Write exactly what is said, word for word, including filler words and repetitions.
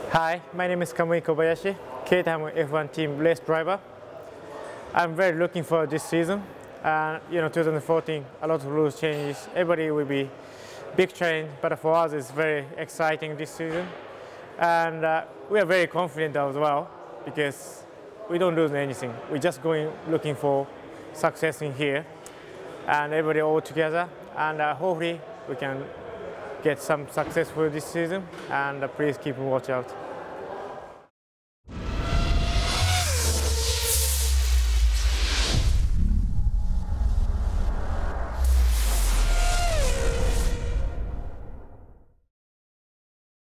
Hi, my name is Kamui Kobayashi, Caterham F one Team race driver. I'm very looking for this season. Uh, you know, twenty fourteen, a lot of rules changes. Everybody will be big change, but for us, it's very exciting this season. And uh, we are very confident as well because we don't lose anything. We're just going looking for success in here, and everybody all together. And uh, hopefully, we can get some success for this season, and uh, please keep watch out.